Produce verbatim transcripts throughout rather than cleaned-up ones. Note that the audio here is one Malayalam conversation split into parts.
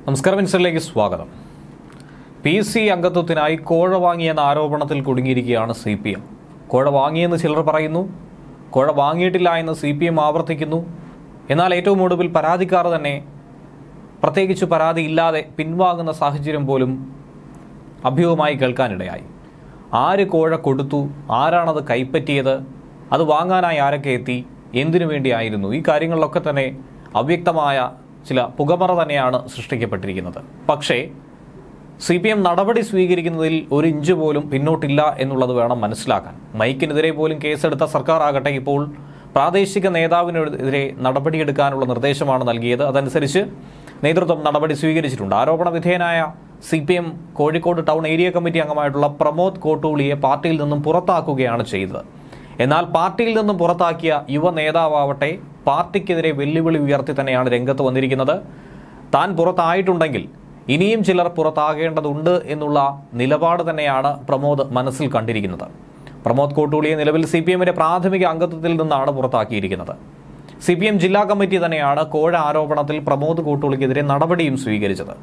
നമസ്കാരം, മിനിസ്റ്ററിലേക്ക് സ്വാഗതം. പി സി അംഗത്വത്തിനായി കോഴ വാങ്ങിയെന്ന ആരോപണത്തിൽ കുടുങ്ങിയിരിക്കുകയാണ് സി പി എം. കോഴ വാങ്ങിയെന്ന് ചിലർ പറയുന്നു, കോഴ വാങ്ങിയിട്ടില്ല എന്ന് സി പി എം ആവർത്തിക്കുന്നു. എന്നാൽ ഏറ്റവും ഒടുവിൽ പരാതിക്കാർ തന്നെ പ്രത്യേകിച്ച് പരാതിയില്ലാതെ പിൻവാങ്ങുന്ന സാഹചര്യം പോലും അഭ്യൂഹമായി കേൾക്കാനിടയായി. ആര് കോഴ കൊടുത്തു, ആരാണത് കൈപ്പറ്റിയത്, അത് വാങ്ങാനായി ആരൊക്കെ എത്തി, എന്തിനു വേണ്ടിയായിരുന്നു, ഈ കാര്യങ്ങളിലൊക്കെ തന്നെ അവ്യക്തമായ ചില പുകമറ തന്നെയാണ് സൃഷ്ടിക്കപ്പെട്ടിരിക്കുന്നത്. പക്ഷേ സി പി എം നടപടി സ്വീകരിക്കുന്നതിൽ ഒരു ഇഞ്ച് പോലും പിന്നോട്ടില്ല എന്നുള്ളത് വേണം മനസ്സിലാക്കാൻ. മൈക്കിനെതിരെ പോലും കേസെടുത്ത സർക്കാർ ആകട്ടെ ഇപ്പോൾ പ്രാദേശിക നേതാവിനെതിരെ നടപടിയെടുക്കാനുള്ള നിർദ്ദേശമാണ് നൽകിയത്. അതനുസരിച്ച് നേതൃത്വം നടപടി സ്വീകരിച്ചിട്ടുണ്ട്. ആരോപണ വിധേയനായ C P M Kozhikode town area committee അംഗമായിട്ടുള്ള പ്രമോദ് കോട്ടൂളിയെ പാർട്ടിയിൽ നിന്നും പുറത്താക്കുകയാണ് ചെയ്തത്. എന്നാൽ പാർട്ടിയിൽ നിന്നും പുറത്താക്കിയ യുവ നേതാവട്ടെ പാർട്ടിക്കെതിരെ വെല്ലുവിളി ഉയർത്തി തന്നെയാണ് രംഗത്ത് വന്നിരിക്കുന്നത്. താൻ പുറത്തായിട്ടുണ്ടെങ്കിൽ ഇനിയും ചിലർ പുറത്താകേണ്ടതുണ്ട് എന്നുള്ള നിലപാട് തന്നെയാണ് പ്രമോദ് മനസ്സിൽ കണ്ടിരിക്കുന്നത്. പ്രമോദ് കോട്ടൂളിയെ നിലവിൽ സി പി എമ്മിന്റെ പ്രാഥമിക അംഗത്വത്തിൽ നിന്നാണ് പുറത്താക്കിയിരിക്കുന്നത്. സി പി എം ജില്ലാ കമ്മിറ്റി തന്നെയാണ് കോഴ ആരോപണത്തിൽ പ്രമോദ് കോട്ടൂളിക്കെതിരെ നടപടിയും സ്വീകരിച്ചത്.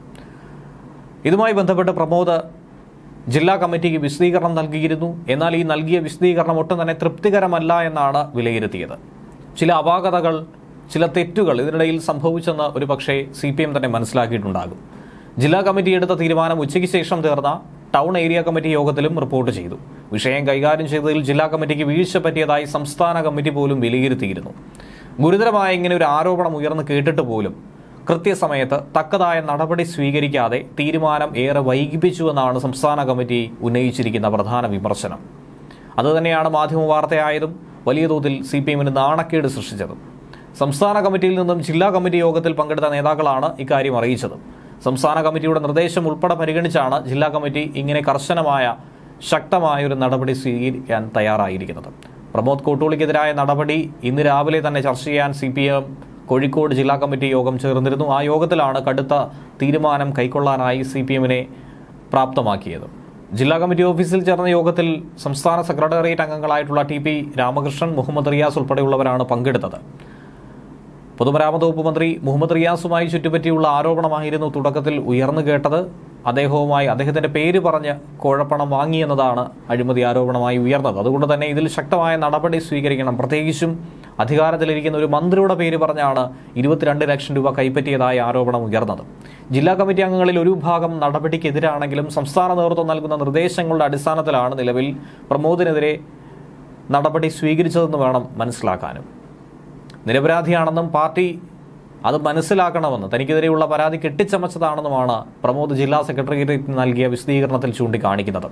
ഇതുമായി ബന്ധപ്പെട്ട് പ്രമോദ് ജില്ലാ കമ്മിറ്റിക്ക് വിശദീകരണം നൽകിയിരുന്നു. എന്നാൽ ഈ നൽകിയ വിശദീകരണം ഒട്ടും തന്നെ തൃപ്തികരമല്ല എന്നാണ് വിലയിരുത്തിയത്. ചില അപാകതകൾ, ചില തെറ്റുകൾ ഇതിനിടയിൽ സംഭവിച്ചെന്ന് ഒരു പക്ഷേ സി പി എം തന്നെ മനസ്സിലാക്കിയിട്ടുണ്ടാകും. ജില്ലാ കമ്മിറ്റി എടുത്ത തീരുമാനം ഉച്ചയ്ക്ക് ശേഷം ചേർന്ന ടൗൺ ഏരിയ കമ്മിറ്റി യോഗത്തിലും റിപ്പോർട്ട് ചെയ്തു. വിഷയം കൈകാര്യം ചെയ്തതിൽ ജില്ലാ കമ്മിറ്റിക്ക് വീഴ്ച പറ്റിയതായി സംസ്ഥാന കമ്മിറ്റി പോലും വിലയിരുത്തിയിരുന്നു. ഗുരുതരമായ ഇങ്ങനെ ഒരു ആരോപണം ഉയർന്നു കേട്ടിട്ട് പോലും കൃത്യസമയത്ത് തക്കതായ നടപടി സ്വീകരിക്കാതെ തീരുമാനം ഏറെ വൈകിപ്പിച്ചുവെന്നാണ് സംസ്ഥാന കമ്മിറ്റി ഉന്നയിച്ചിരിക്കുന്ന പ്രധാന വിമർശനം. അതുതന്നെയാണ് മാധ്യമ വാർത്തയായതും വലിയ തോതിൽ സി പി എമ്മിന് നാണക്കേട് സൃഷ്ടിച്ചതും. സംസ്ഥാന കമ്മിറ്റിയിൽ നിന്നും ജില്ലാ കമ്മിറ്റി യോഗത്തിൽ പങ്കെടുത്ത നേതാക്കളാണ് ഇക്കാര്യം അറിയിച്ചത്. സംസ്ഥാന കമ്മിറ്റിയുടെ നിർദ്ദേശം ഉൾപ്പെടെ പരിഗണിച്ചാണ് ജില്ലാ കമ്മിറ്റി ഇങ്ങനെ കർശനമായ ശക്തമായ ഒരു നടപടി സ്വീകരിക്കാൻ തയ്യാറായിരിക്കുന്നത്. പ്രമോദ് കോട്ടൂളിക്കെതിരായ നടപടി ഇന്ന് രാവിലെ തന്നെ ചർച്ച ചെയ്യാൻ സി പി എം കോഴിക്കോട് ജില്ലാ കമ്മിറ്റി യോഗം ചേർന്നിരുന്നു. ആ യോഗത്തിലാണ് കടുത്ത തീരുമാനം കൈക്കൊള്ളാനായി സി പി എമ്മിനെ പ്രാപ്തമാക്കിയത്. ജില്ലാ കമ്മിറ്റി ഓഫീസിൽ ചേർന്ന യോഗത്തിൽ സംസ്ഥാന സെക്രട്ടേറിയറ്റ് അംഗങ്ങളായിട്ടുള്ള ടി പി രാമകൃഷ്ണൻ, മുഹമ്മദ് റിയാസ് ഉൾപ്പെടെയുള്ളവരാണ് പങ്കെടുത്തത്. പൊതുമരാമത്ത് വകുപ്പ് മന്ത്രി മുഹമ്മദ് റിയാസുമായി ചുറ്റുപറ്റിയുള്ള ആരോപണമായിരുന്നു തുടക്കത്തിൽ ഉയർന്നു കേട്ടത്. അദ്ദേഹവുമായി അദ്ദേഹത്തിന്റെ പേര് പറഞ്ഞ് കോഴപ്പണം വാങ്ങിയെന്നതാണ് അഴിമതി ആരോപണമായി ഉയർന്നത്. അതുകൊണ്ട് തന്നെ ഇതിൽ ശക്തമായ നടപടി സ്വീകരിക്കണം. പ്രത്യേകിച്ചും അധികാരത്തിലിരിക്കുന്ന ഒരു മന്ത്രിയുടെ പേര് പറഞ്ഞാണ് ഇരുപത്തിരണ്ട് ലക്ഷം രൂപ കൈപ്പറ്റിയതായ ആരോപണം ഉയർന്നത്. ജില്ലാ കമ്മിറ്റി അംഗങ്ങളിൽ ഒരു വിഭാഗം നടപടിക്കെതിരാണെങ്കിലും സംസ്ഥാന നേതൃത്വം നൽകുന്ന നിർദ്ദേശങ്ങളുടെ അടിസ്ഥാനത്തിലാണ് നിലവിൽ പ്രമോദിനെതിരെ നടപടി സ്വീകരിച്ചതെന്ന് വേണം മനസ്സിലാക്കാനും. നിരപരാധിയാണെന്നും പാർട്ടി അത് മനസ്സിലാക്കണമെന്ന്, തനിക്കെതിരെയുള്ള പരാതി കെട്ടിച്ചമച്ചതാണെന്നുമാണ് പ്രമോദ് ജില്ലാ സെക്രട്ടേറിയറ്റിന് നൽകിയ വിശദീകരണത്തിൽ ചൂണ്ടിക്കാണിക്കുന്നത്.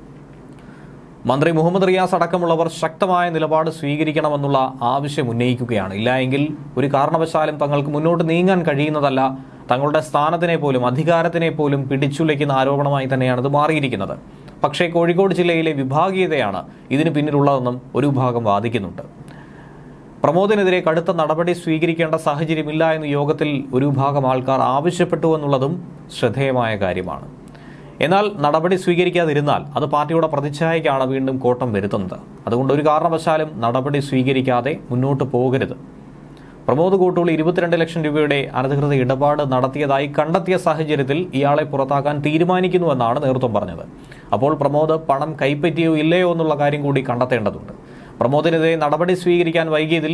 മന്ത്രി മുഹമ്മദ് റിയാസ് അടക്കമുള്ളവർ ശക്തമായ നിലപാട് സ്വീകരിക്കണമെന്നുള്ള ആവശ്യം ഉന്നയിക്കുകയാണ്. ഇല്ലായെങ്കിൽ ഒരു കാരണവശാലും തങ്ങൾക്ക് മുന്നോട്ട് നീങ്ങാൻ കഴിയുന്നതല്ല, തങ്ങളുടെ സ്ഥാനത്തിനെ പോലും അധികാരത്തിനെ പോലും പിടിച്ചുലയ്ക്കുന്ന ആരോപണമായി തന്നെയാണ് ഇത് മാറിയിരിക്കുന്നത്. പക്ഷേ കോഴിക്കോട് ജില്ലയിലെ വിഭാഗീയതയാണ് ഇതിന് പിന്നിലുള്ളതെന്നും ഒരു വിഭാഗം വാദിക്കുന്നുണ്ട്. പ്രമോദിനെതിരെ കടുത്ത നടപടി സ്വീകരിക്കേണ്ട സാഹചര്യമില്ല എന്ന് യോഗത്തിൽ ഒരു വിഭാഗം ആൾക്കാർ ആവശ്യപ്പെട്ടു എന്നുള്ളതും ശ്രദ്ധേയമായ കാര്യമാണ്. എന്നാൽ നടപടി സ്വീകരിക്കാതിരുന്നാൽ അത് പാർട്ടിയുടെ പ്രതിച്ഛായയ്ക്കാണ് വീണ്ടും കോട്ടം വരുത്തുന്നത്. അതുകൊണ്ട് ഒരു കാരണവശാലും നടപടി സ്വീകരിക്കാതെ മുന്നോട്ട് പോകരുത്. പ്രമോദ് കോട്ടൂളി ഇരുപത്തിരണ്ട് ലക്ഷം രൂപയുടെ അനധികൃത ഇടപാട് നടത്തിയതായി കണ്ടെത്തിയ സാഹചര്യത്തിൽ ഇയാളെ പുറത്താക്കാൻ തീരുമാനിക്കുന്നുവെന്നാണ് നേതൃത്വം പറഞ്ഞത്. അപ്പോൾ പ്രമോദ് പണം കൈപ്പറ്റിയോ ഇല്ലയോ എന്നുള്ള കാര്യം കൂടി കണ്ടെത്തേണ്ടതുണ്ട്. പ്രമോദിനെതിരെ നടപടി സ്വീകരിക്കാൻ വൈകിയതിൽ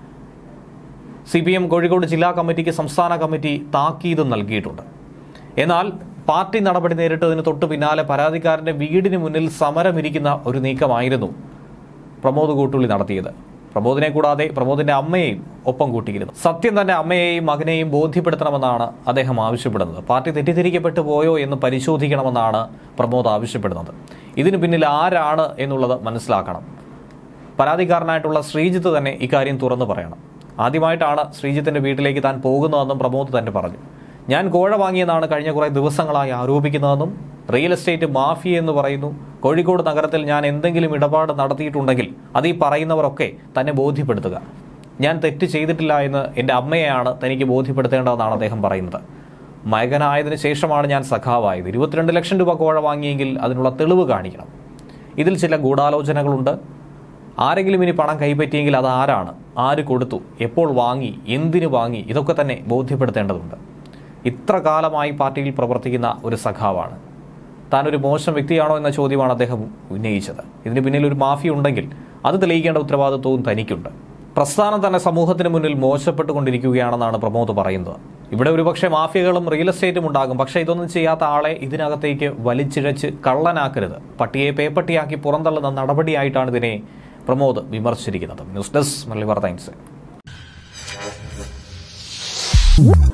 സി പി എം കോഴിക്കോട് ജില്ലാ കമ്മിറ്റിക്ക് സംസ്ഥാന കമ്മിറ്റി താക്കീത് നൽകിയിട്ടുണ്ട്. എന്നാൽ പാർട്ടി നടപടി നേരിട്ടതിന് തൊട്ടു പിന്നാലെ പരാതിക്കാരന്റെ വീടിന് മുന്നിൽ സമരമിരിക്കുന്ന ഒരു നീക്കമായിരുന്നു പ്രമോദ് കോട്ടൂളി നടത്തിയത്. പ്രമോദിനെ കൂടാതെ പ്രമോദിന്റെ അമ്മയെയും ഒപ്പം കൂട്ടിയിരുന്നു. സത്യം തന്റെ അമ്മയെയും മകനെയും ബോധ്യപ്പെടുത്തണമെന്നാണ് അദ്ദേഹം ആവശ്യപ്പെടുന്നത്. പാർട്ടി തെറ്റിദ്ധരിക്കപ്പെട്ടു പോയോ എന്ന് പരിശോധിക്കണമെന്നാണ് പ്രമോദ് ആവശ്യപ്പെടുന്നത്. ഇതിന് പിന്നിൽ ആരാണ് എന്നുള്ളത് മനസ്സിലാക്കണം. പരാതിക്കാരനായിട്ടുള്ള ശ്രീജിത്ത് തന്നെ ഇക്കാര്യം തുറന്നു പറയണം. ആദ്യമായിട്ടാണ് ശ്രീജിത്തിന്റെ വീട്ടിലേക്ക് താൻ പോകുന്നതെന്നും പ്രമോദ് തന്നെ പറഞ്ഞു. ഞാൻ കോഴ വാങ്ങിയെന്നാണ് കഴിഞ്ഞ കുറേ ദിവസങ്ങളായി ആരോപിക്കുന്നതെന്നും റിയൽ എസ്റ്റേറ്റ് മാഫിയ എന്ന് പറയുന്നു. കോഴിക്കോട് നഗരത്തിൽ ഞാൻ എന്തെങ്കിലും ഇടപാട് നടത്തിയിട്ടുണ്ടെങ്കിൽ അത് ഈ പറയുന്നവരൊക്കെ തന്നെ ബോധ്യപ്പെടുത്തുക. ഞാൻ തെറ്റ് ചെയ്തിട്ടില്ല എന്ന് എൻ്റെ അമ്മയെയാണ് തനിക്ക് ബോധ്യപ്പെടുത്തേണ്ടതെന്നാണ് അദ്ദേഹം പറയുന്നത്. മകനായതിനു ശേഷമാണ് ഞാൻ സഖാവായത്. ഇരുപത്തിരണ്ട് ലക്ഷം രൂപ കോഴ വാങ്ങിയെങ്കിൽ അതിനുള്ള തെളിവ് കാണിക്കണം. ഇതിൽ ചില ഗൂഢാലോചനകളുണ്ട്. ആരെങ്കിലും ഇനി പണം കൈപ്പറ്റിയെങ്കിൽ അത് ആരാണ്, ആര് കൊടുത്തു, എപ്പോൾ വാങ്ങി, എന്തിനു വാങ്ങി, ഇതൊക്കെ തന്നെ ബോധ്യപ്പെടുത്തേണ്ടതുണ്ട്. ഇത്ര കാലമായി പാർട്ടിയിൽ പ്രവർത്തിക്കുന്ന ഒരു സഖാവാണ്. താനൊരു മോശം വ്യക്തിയാണോ എന്ന ചോദ്യമാണ് അദ്ദേഹം ഉന്നയിച്ചത്. ഇതിന് പിന്നിൽ ഒരു മാഫിയ ഉണ്ടെങ്കിൽ അത് തെളിയിക്കേണ്ട ഉത്തരവാദിത്വവും തനിക്കുണ്ട്. പ്രസ്ഥാനം തന്നെ സമൂഹത്തിന് മുന്നിൽ മോശപ്പെട്ടുകൊണ്ടിരിക്കുകയാണെന്നാണ് പ്രമോദ് പറയുന്നത്. ഇവിടെ ഒരുപക്ഷെ മാഫിയകളും റിയൽ എസ്റ്റേറ്റും ഉണ്ടാകും. പക്ഷേ ഇതൊന്നും ചെയ്യാത്ത ആളെ ഇതിനകത്തേക്ക് വലിച്ചിഴച്ച് കള്ളനാക്കരുത്, പട്ടിയെ പേപ്പട്ടിയാക്കി പുറന്തള്ളുന്ന നടപടിയായിട്ടാണ് ഇതിനെ പ്രമോദ് വിമർശിച്ചിരിക്കുന്നത്. ന്യൂസ് ഡെസ്ക് മലയാളി വാർത്ത.